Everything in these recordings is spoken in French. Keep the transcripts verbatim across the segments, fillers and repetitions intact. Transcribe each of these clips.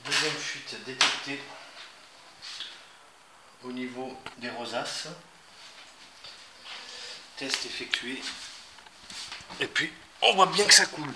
Deuxième fuite détectée au niveau des rosaces. Test effectué. Et puis on voit bien que ça coule.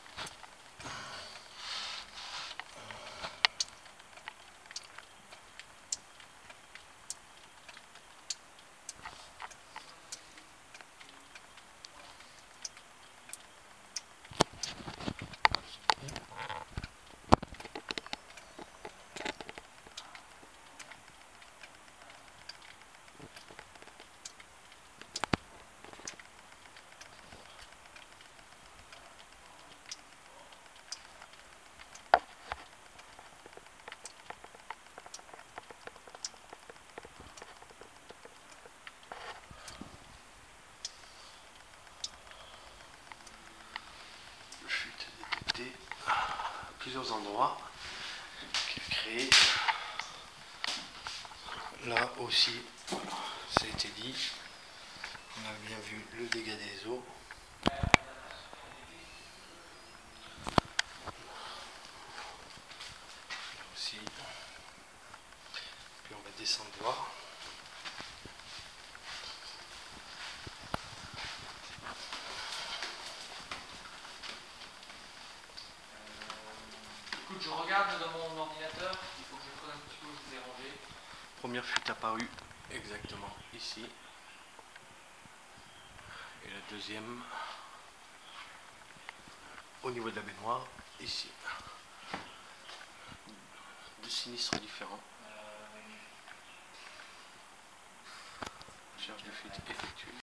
Plusieurs endroits qui est créé. Là aussi, ça a été dit, on a bien vu le dégât des eaux. Là aussi. Puis on va descendre voir. Écoute, je regarde dans mon ordinateur, il faut que je creuse un petit peu où je les ai rangés. Première fuite apparue exactement ici. Et la deuxième au niveau de la baignoire, ici. Deux sinistres différents. Recherche de fuite effectuée.